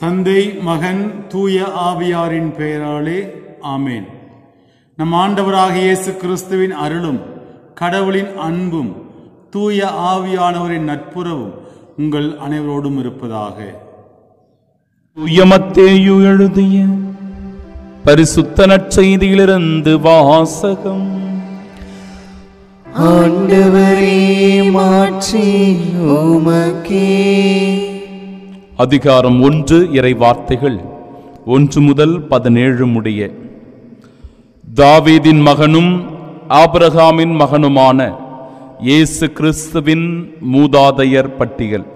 தந்தை, மகன், தூய ஆவியாரின் பெயராலே ஆமேன். நம் ஆண்டவராகிய இயேசு கிறிஸ்துவின் அருளும் கடவுளின் அன்பும் தூய ஆவியானவரின் நட்புறவும் உங்கள் அனைவரோடும் இருப்பதாக. மத்தேயு எழுதிய பரிசுத்த நற்செய்தியிலிருந்து வாசகம். ஆண்டவரே, மாட்சி உமக்கே. அதிகாரம் 1. இறை வார்த்தைகள் 1 முதல் 17 முடிய. தாவீதின் மகனும் ஆபிரகாமின் மகனுமான இயேசு கிறிஸ்துவின் மூதாதையர் பட்டியல்.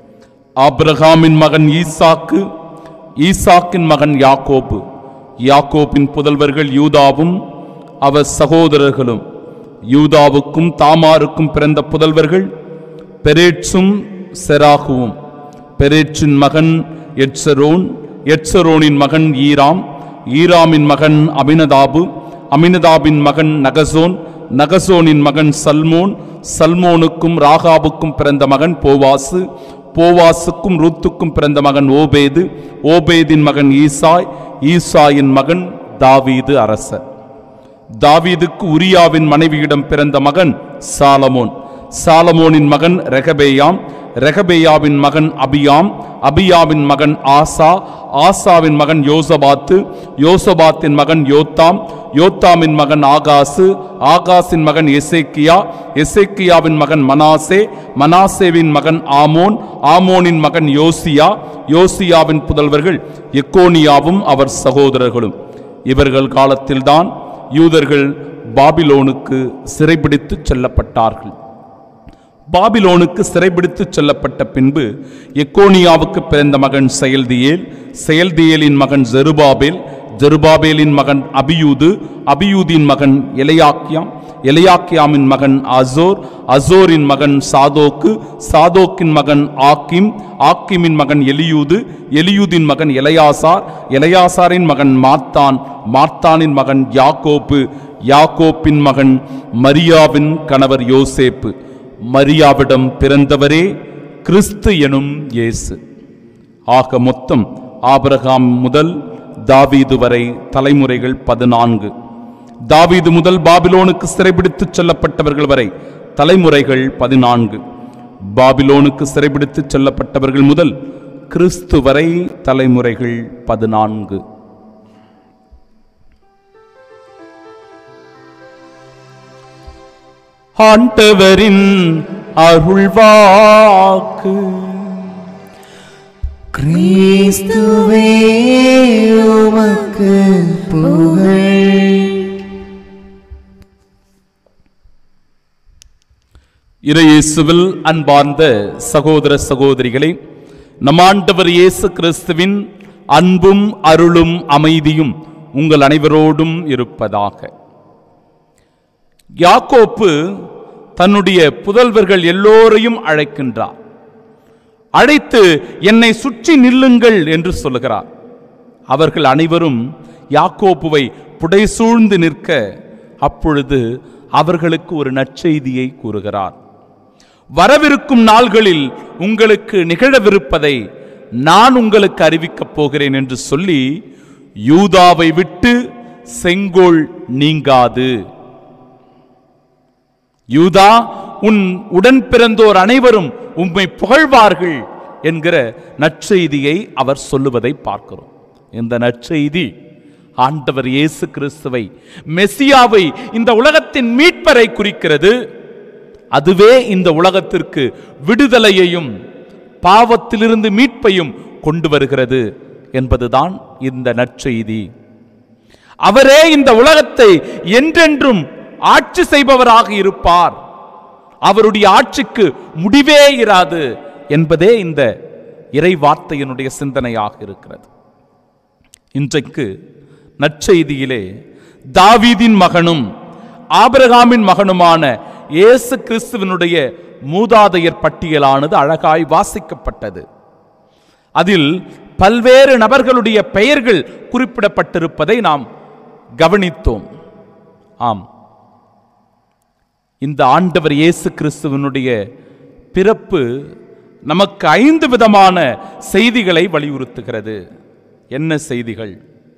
ஆபிரகாமின் மகன் ஈசாக்கு, ஈசாக்கின் மகன் யாக்கோபு, யாக்கோபின் புதல்வர்கள் யூதாவும் அவர் சகோதரர்களும். யூதாவுக்கும் தாமாருக்கும் பிறந்த புதல்வர்கள் பெரேட்சும் செராகுவும். பெரேட்சின் மகன் எட்சரோன், எட்சரோனின் மகன் ஈராம், ஈராமின் மகன் அமினதாபு, அமினதாபின் மகன் நகசோன், நகசோனின் மகன் சல்மோன், சல்மோனுக்கும் ராகாபுக்கும் பிறந்த மகன் போவாசு, போவாசுக்கும் ரூத்துக்கும் பிறந்த மகன் ஓபேது, ஓபேதின் மகன் ஈசாய், ஈசாயின் மகன் தாவீது அரசர். தாவீதுக்கு உரியாவின் மனைவியிடம் பிறந்த மகன் சாலமோன், சாலமோனின் மகன் ரெகபேயாம், ரெகபேயாவின் மகன் அபியாம், அபியாவின் மகன் ஆசா, ஆசாவின் மகன் யோசபாத்து, யோசபாத்தின் மகன் யோத்தாம், யோத்தாமின் மகன் ஆகாசு, ஆகாசின் மகன் எசேக்கியா, எசேக்கியாவின் மகன் மனாசே, மனாசேவின் மகன் ஆமோன், ஆமோனின் மகன் யோசியா, யோசியாவின் புதல்வர்கள் எக்கோனியாவும் அவர் சகோதரர்களும். இவர்கள் காலத்தில்தான் யூதர்கள் பாபிலோனுக்கு சிறைபிடித்து செல்லப்பட்டார்கள். பாபிலோனுக்கு சிறைபிடித்து செல்லப்பட்ட பின்பு எக்கோனியாவுக்கு பிறந்த மகன் செயல்தியேல், செயல்தியேலின் மகன் ஜெருபாபேல், ஜெருபாபேலின் மகன் அபியூது, அபியூதின் மகன் எலையாக்கியாம், எலையாக்கியாமின் மகன் அசோர், அசோரின் மகன் சாதோக்கு, சாதோக்கின் மகன் ஆக்கிம், ஆக்கிமின் மகன் எலியூது, எலியூதின் மகன் எலையாசார், எலையாசாரின் மகன் மாத்தான், மாத்தானின் மகன் யாக்கோப்பு, யாக்கோப்பின் மகன் மரியாவின் கணவர் யோசேப்பு. மரியாவிடம் பிறந்தவரே கிறிஸ்து எனும் இயேசு. ஆக மொத்தம் ஆபிரகாம் முதல் தாவீது வரை தலைமுறைகள் 14. தாவீது முதல் பாபிலோனுக்கு சிறைபிடித்து செல்லப்பட்டவர்கள் வரை தலைமுறைகள் 14. பாபிலோனுக்கு சிறைபிடித்து செல்லப்பட்டவர்கள் முதல் கிறிஸ்து வரை தலைமுறைகள் 14. ஆண்டவரின் அருள்வாக்கு. கிறிஸ்துவே உமக்கு புகழ். இறையேசுவில் அன்பார்ந்த சகோதர சகோதரிகளே, நம் ஆண்டவர் இயேசு கிறிஸ்துவின் அன்பும் அருளும் அமைதியும் உங்கள் அனைவரோடும் இருப்பதாக. யாக்கோப்பு தன்னுடைய புதல்வர்கள் எல்லோரையும் அழைக்கின்றார். அழைத்து என்னை சுற்றி நில்லுங்கள் என்று சொல்லுகிறார். அவர்கள் அனைவரும் யாக்கோப்புவை புடைசூழ்ந்து நிற்க அப்பொழுது அவர்களுக்கு ஒரு நற்செய்தியை கூறுகிறார். வரவிருக்கும் நாள்களில் உங்களுக்கு நிகழவிருப்பதை நான் உங்களுக்கு அறிவிக்கப் போகிறேன் என்று சொல்லி, யூதாவை விட்டு செங்கோல் நீங்காது. யூதா, உன் உடன் பிறந்தோர் அனைவரும் உம்மை புகழ்வார்கள் என்கிற நற்செய்தியை அவர் சொல்லுவதை பார்க்கிறோம். இந்த நற்செய்தி ஆண்டவர் இயேசு கிறிஸ்துவை, மெசியாவை, இந்த உலகத்தின் மீட்பரை குறிக்கிறது. அதுவே இந்த உலகத்திற்கு விடுதலையையும் பாவத்திலிருந்து மீட்பையும் கொண்டு வருகிறது என்பதுதான் இந்த நற்செய்தி. அவரே இந்த உலகத்தை என்றென்றும் ஆட்சி செய்பவராக இருப்பார். அவருடைய ஆட்சிக்கு முடிவே இராது என்பதே இந்த இறை வார்த்தையினுடைய சிந்தனையாக இருக்கிறது. இன்றைக்கு நற்செய்தியிலே தாவீதின் மகனும் ஆபிரகாமின் மகனுமான இயேசு கிறிஸ்துவினுடைய மூதாதையர் பட்டியலானது அழகாய் வாசிக்கப்பட்டது. அதில் பல்வேறு நபர்களுடைய பெயர்கள் குறிப்பிடப்பட்டிருப்பதை நாம் கவனித்தோம். ஆம், இந்த ஆண்டவர் இயேசு கிறிஸ்துவினுடைய பிறப்பு நமக்கு 5 விதமான செய்திகளை வலியுறுத்துகிறது. என்ன செய்திகள்?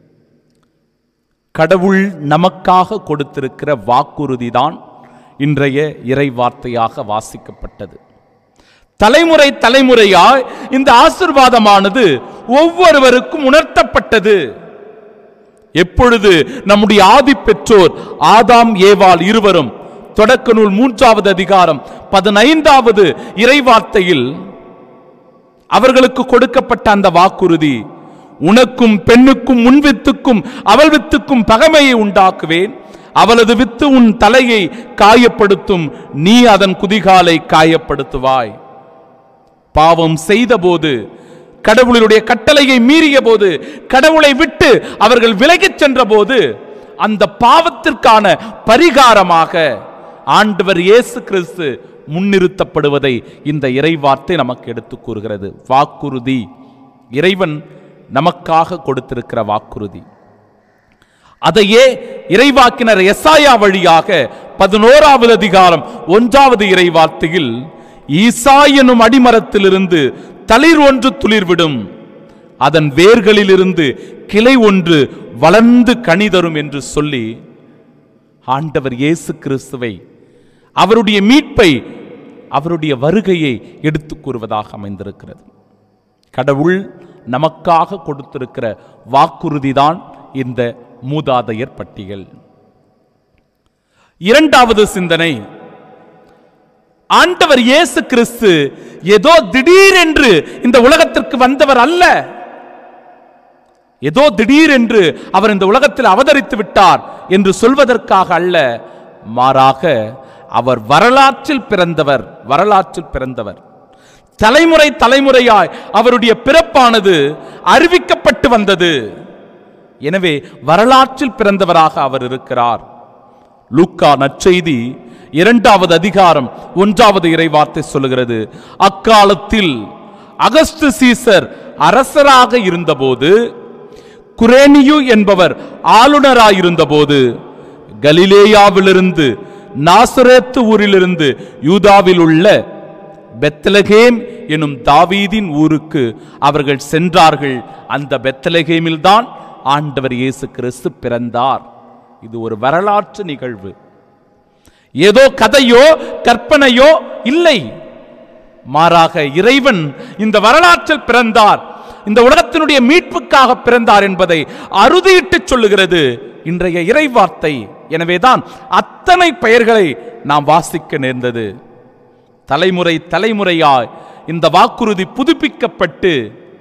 கடவுள் நமக்காக கொடுத்திருக்கிற வாக்குறுதி தான் இன்றைய இறை வார்த்தையாக வாசிக்கப்பட்டது. தலைமுறை தலைமுறையாய் இந்த ஆசீர்வாதமானது ஒவ்வொருவருக்கும் உணர்த்தப்பட்டது. எப்பொழுது நம்முடைய ஆதி பெற்றோர் ஆதாம் ஏவாள் இருவரும் தொடக்க நூல் 3வது அதிகாரம் 15வது இறைவார்த்தையில் அவர்களுக்கு கொடுக்கப்பட்ட அந்த வாக்குறுதி, உனக்கும் பெண்ணுக்கும் உன் வித்துக்கும் அவள் வித்துக்கும் பகைமையை உண்டாக்குவேன், அவளது வித்து உன் தலையை காயப்படுத்தும், நீ அதன் குதிகாலை காயப்படுத்துவாய். பாவம் செய்த போது, கடவுளுடைய கட்டளையை மீறிய போது, கடவுளை விட்டு அவர்கள் விலகிச் சென்ற போது, அந்த பாவத்திற்கான பரிகாரமாக ஆண்டவர் இயேசு கிறிஸ்து முன்னிறுத்தப்படுவதை இந்த இறைவார்த்தை நமக்கு எடுத்து கூறுகிறது. வாக்குறுதி, இறைவன் நமக்காக கொடுத்திருக்கிற வாக்குறுதி. அதையே இறைவாக்கினர் எசாயா வழியாக 11வது அதிகாரம் 1வது இறைவார்த்தையில், ஈசாய் எனும் அடிமரத்திலிருந்து தளிர் ஒன்று துளிர்விடும், அதன் வேர்களிலிருந்து கிளை ஒன்று வளர்ந்து கனி தரும் என்று சொல்லி ஆண்டவர் இயேசு கிறிஸ்துவை, அவருடைய மீட்பை, அவருடைய வருகையை எடுத்து கூறுவதாக அமைந்திருக்கிறது. கடவுள் நமக்காக கொடுத்திருக்கிற வாக்குறுதிதான் இந்த மூதாதையர் பட்டியல். இரண்டாவது சிந்தனை, ஆண்டவர் இயேசு கிறிஸ்து ஏதோ திடீரென்று இந்த உலகத்திற்கு வந்தவர் அல்ல. ஏதோ திடீரென்று அவர் இந்த உலகத்தில் அவதரித்து விட்டார் என்று சொல்வதற்காக அல்ல, மாறாக அவர் வரலாற்றில் பிறந்தவர். வரலாற்றில் பிறந்தவர். தலைமுறை தலைமுறையாய் அவருடைய பிறப்பானது அறிவிக்கப்பட்டு வந்தது. எனவே வரலாற்றில் பிறந்தவராக அவர் இருக்கிறார். லூக்கா நற்செய்தி 2வது அதிகாரம் 1வது இறைவார்த்தை சொல்லுகிறது, அக்காலத்தில் அகஸ்து சீசர் அரசராக இருந்தபோது, குரேனியு என்பவர் ஆளுநராயிருந்தபோது, கலிலேயாவிலிருந்து நாசரேத்து ஊரிலிருந்து யூதாவில் உள்ள பெத்லகேம் எனும் தாவீதின் ஊருக்கு அவர்கள் சென்றார்கள். அந்த பெத்லகேமில் தான் ஆண்டவர் இயேசு கிறிஸ்து பிறந்தார். இது ஒரு வரலாற்று நிகழ்வு. ஏதோ கதையோ கற்பனையோ இல்லை, மாறாக இறைவன் இந்த வரலாற்றில் பிறந்தார், இந்த உலகத்தினுடைய மீட்புக்காக பிறந்தார் என்பதை அறுதியிட்டு சொல்லுகிறது இன்றைய இறைவார்த்தை. எனவேதான் அத்தனை பெயர்களை நாம் வாசிக்க நேர்ந்தது. தலைமுறை தலைமுறையாய் இந்த வாக்குறுதி புதுப்பிக்கப்பட்டு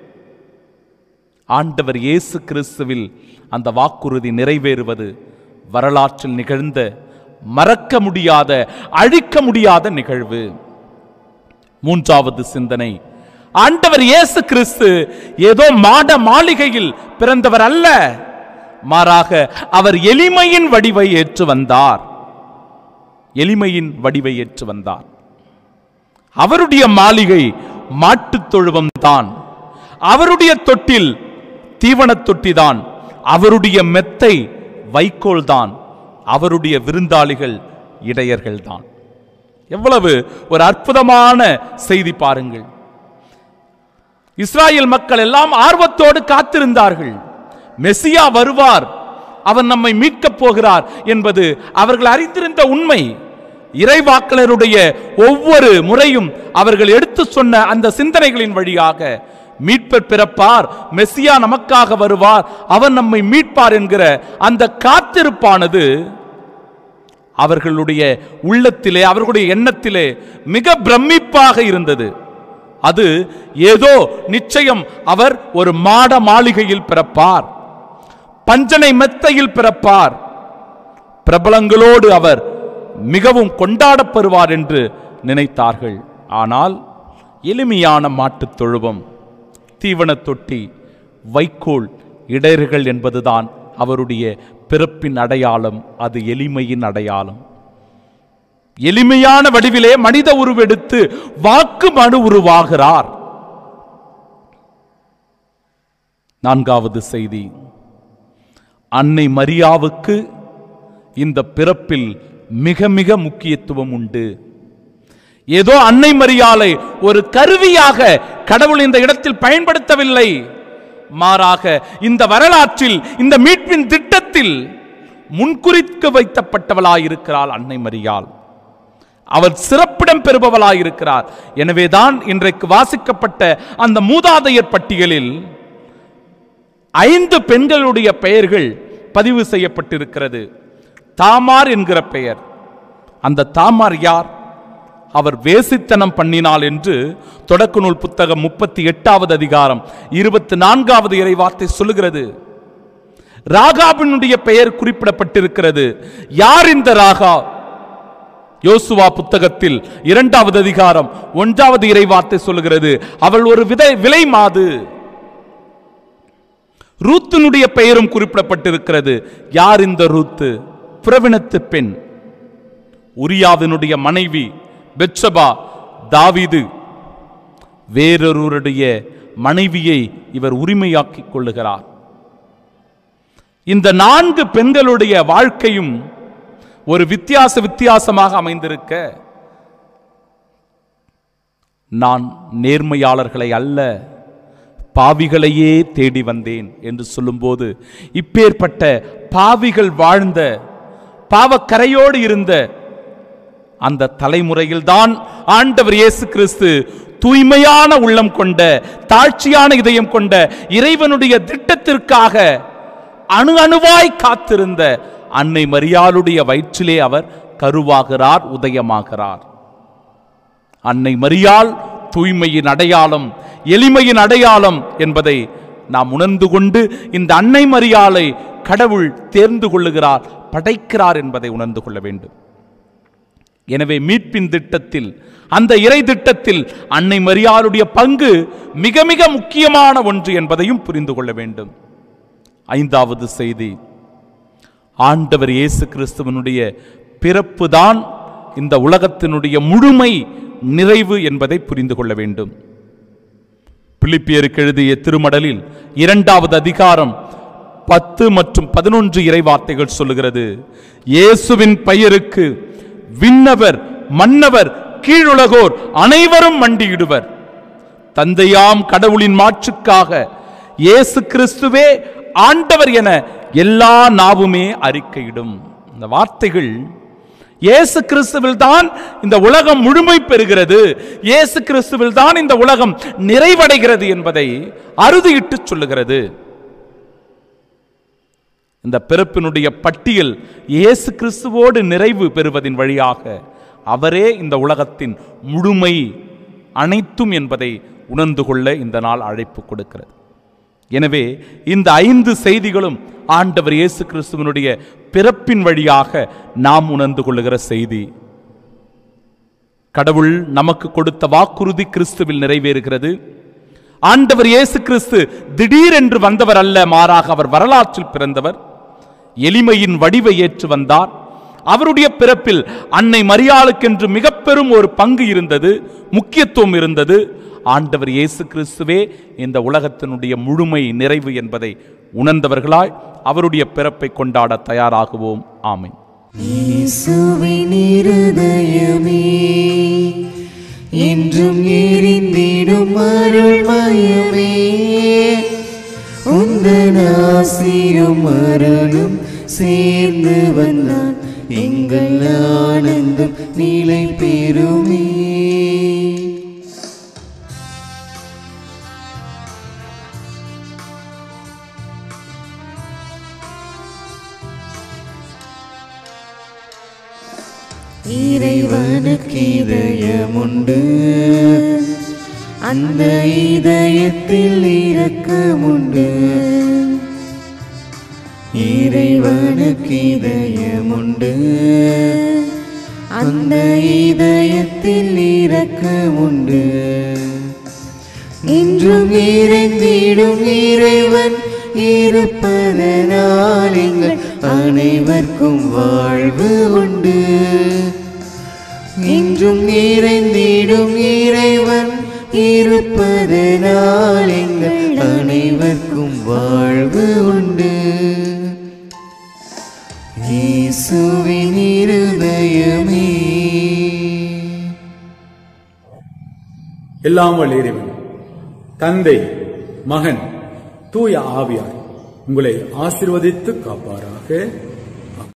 ஆண்டவர் இயேசு கிறிஸ்துவில் அந்த வாக்குறுதி நிறைவேறுவது வரலாற்றில் நிகழ்ந்த மறக்க முடியாத, அழிக்க முடியாத நிகழ்வு. மூன்றாவது சிந்தனை, ஆண்டவர் இயேசு கிறிஸ்து ஏதோ மாட மாளிகையில் பிறந்தவர் அல்ல, மாறாக அவர் எளிமையின் வடிவை ஏற்று வந்தார். எளிமையின் வடிவை ஏற்று வந்தார். அவருடைய மாளிகை மாட்டுத் தொழுவம் தான், அவருடைய தொட்டில் தீவனத் தொட்டிதான், அவருடைய மெத்தை வைக்கோல் தான், அவருடைய விருந்தாளிகள் இடையர்கள் தான். எவ்வளவு ஒரு அற்புதமான செய்தி பாருங்கள். இஸ்ராயேல் மக்கள் எல்லாம் ஆர்வத்தோடு காத்திருந்தார்கள். மெசியா வருவார், அவர் நம்மை மீட்கப் போகிறார் என்பது அவர்கள் அறிந்திருந்த உண்மை. இறைவாக்கினருடைய ஒவ்வொரு முறையும் அவர்கள் எடுத்து சொன்ன அந்த சிந்தனைகளின் வழியாக மீட்பர் பிறப்பார், மெசியா நமக்காக வருவார், அவர் நம்மை மீட்பார் என்கிற அந்த காத்திருப்பானது அவர்களுடைய உள்ளத்திலே, அவர்களுடைய எண்ணத்திலே மிக பிரமிப்பாக இருந்தது. அது ஏதோ நிச்சயம் அவர் ஒரு மாட மாளிகையில் பிறப்பார், பஞ்சனை மெத்தையில் பிறப்பார், பிரபலங்களோடு அவர் மிகவும் கொண்டாடப்படுவார் என்று நினைத்தார்கள். ஆனால் எளிமையான மாட்டுத் தொழுவம், தீவன தொட்டி, வைக்கோல், இடையர்கள் என்பதுதான் அவருடைய பிறப்பின் அடையாளம். அது எளிமையின் அடையாளம். எளிமையான வடிவிலே மனித உருவெடுத்து வாக்கு மனு உருவாகிறார். நான்காவது செய்தி, அன்னை மரியாவுக்கு இந்த பிறப்பில் மிக மிக முக்கியத்துவம் உண்டு. ஏதோ அன்னை மரியாளை ஒரு கருவியாக கடவுள் இந்த இடத்தில் பயன்படுத்தவில்லை. மாறாக இந்த வரலாற்றில், இந்த மீட்பின் திட்டத்தில் முன்குறிக்க வைக்கப்பட்டவளாயிருக்கிறாள் அன்னை மரியாள். அவர் சிறப்பிடம் பெறுபவளாயிருக்கிறார். எனவேதான் இன்றைக்கு வாசிக்கப்பட்ட அந்த மூதாதையர் பட்டியலில் 5 பெண்களுடைய பெயர்கள் பதிவு செய்யப்பட்டிருக்கிறது. தாமார் என்கிற பெயர். அந்த தாமார் யார்? அவர் வேசித்தனம் பண்ணினாள் என்று தொடக்க நூல் புத்தகம் 38வது அதிகாரம் 24வது இறைவார்த்தை சொல்லுகிறது. ராகாபினுடைய பெயர் குறிப்பிடப்பட்டிருக்கிறது. யார் இந்த ராகா? யோசுவா புத்தகத்தில் 2வது அதிகாரம் 1வது இறைவார்த்தை சொல்லுகிறது, அவள் ஒரு விலை மாது. ரூத்தினுடைய பெயரும் குறிப்பிடப்பட்டிருக்கிறது. யார் இந்த ரூத்து? பிரவினத்து பெண், உரியாவினுடைய மனைவி பெத்சபா. தாவீது வேறொருவருடைய மனைவியை இவர் உரிமையாக்கிக் கொள்ளுகிறார். இந்த 4 பெண்களுடைய வாழ்க்கையும் ஒரு வித்தியாசமாக அமைந்திருக்க, நான் நேர்மையாளர்களை அல்ல பாவிகளையே தேடி வந்தேன் என்று சொல்லும்போது, இப்பேற்பட்ட பாவிகள் வாழ்ந்த, பாவக்கரையோடு இருந்த அந்த தலைமுறையில்தான் ஆண்டவர் இயேசு கிறிஸ்து தூய்மையான உள்ளம் கொண்ட, தாழ்ச்சியான இதயம் கொண்ட இறைவனுடைய திட்டத்திற்காக அணு அணுவாய் காத்திருந்த அன்னை மரியாளுடைய வயிற்றிலே அவர் கருவாகிறார், உதயமாகிறார். அன்னை மரியாள் தூய்மையின் அடையாளம், எளிமையின் அடையாளம் என்பதை நாம் உணர்ந்து கொண்டு இந்த அன்னை மரியாளை கடவுள் தேர்ந்து கொள்ளுகிறார், படைக்கிறார் என்பதை உணர்ந்து கொள்ள வேண்டும். எனவே மீட்பின் திட்டத்தில், அந்த இறை திட்டத்தில் அன்னை மரியாளுடைய பங்கு மிக மிக முக்கியமான ஒன்று என்பதையும் புரிந்து கொள்ள வேண்டும். 5வது செய்தி, ஆண்டவர் இயேசு கிறிஸ்துவனுடைய பிறப்பு தான் இந்த உலகத்தினுடைய முழுமை நிறைவு என்பதை புரிந்து கொள்ள வேண்டும். பிலிப்பியருக்கு எழுதிய திருமடலில் 2வது அதிகாரம் 10 மற்றும் 11 இறைவார்த்தைகள் சொல்லுகிறது, இயேசுவின் பெயருக்கு விண்ணவர் மன்னவர் கீழுலகோர் அனைவரும் மண்டியிடுவர். தந்தையாம் கடவுளின் மாட்சிக்காக இயேசு கிறிஸ்துவே ஆண்டவர் என எல்லா நாவுமே அறிக்கையிடும். இந்த வார்த்தைகள் இயேசு கிறிஸ்துவில் தான் இந்த உலகம் முழுமை பெறுகிறது, இயேசு கிறிஸ்துவில் தான் இந்த உலகம் நிறைவடைகிறது என்பதை அறுதியிட்டு சொல்லுகிறது. இந்த பிறப்பினுடைய பட்டியல் இயேசு கிறிஸ்துவோடு நிறைவு பெறுவதின் வழியாக அவரே இந்த உலகத்தின் முழுமை அனைத்தும் என்பதை உணர்ந்து கொள்ள இந்த நாள் அழைப்பு கொடுக்கிறது. எனவே இந்த 5 செய்திகளும் ஆண்டவர் இயேசு கிறிஸ்துவனுடைய பிறப்பின் வழியாக நாம் உணர்ந்து கொள்ளுகிற செய்தி. கடவுள் நமக்கு கொடுத்த வாக்குறுதி கிறிஸ்துவில் நிறைவேறுகிறது. ஆண்டவர் இயேசு கிறிஸ்து திடீரென்று வந்தவர் அல்ல, மாறாக அவர் வரலாற்றில் பிறந்தவர். எளிமையின் வடிவை ஏற்று வந்தார். அவருடைய பிறப்பில் அன்னை மரியாளுக்கென்று மிக பெரும் ஒரு பங்கு இருந்தது, முக்கியத்துவம் இருந்தது. ஆண்டவர் இயேசு கிறிஸ்துவே இந்த உலகத்தினுடைய முழுமை நிறைவு என்பதை உணர்ந்தவர்களாய் அவருடைய பிறப்பை கொண்டாட தயாராகுவோம். ஆமென். இயேசுவின் இருதயமே என்றும் எரிந்திடும் அருள்மயமே, உந்தன் ஆசியும் அருளும் சேர்ந்து வந்தான் எங்கள் ஆனந்தம் நிலை பெறுமே. இறைவனுக்கு இதயமுண்டு, அந்த இதயத்தில் இரக்கமுண்டு. இறைவனுக்கு இதயமுண்டு, அந்த இதயத்தில் இரக்கமுண்டு. இன்றும் இறைந்திடும் இறைவன் இருப்பதனால் எங்கள் அனைவருக்கும் வாழ்வு உண்டு. இன்றும் இறைந்திடும் இறைவன் இருப்பதனால் எங்கள் அனைவருக்கும் வாழ்வு உண்டு. இயேசுவின் இருதயமே. எல்லாம் வல்ல இறைவன் தந்தை, மகன், தூய ஆவியார் உங்களை ஆசீர்வதித்து காப்பாராக.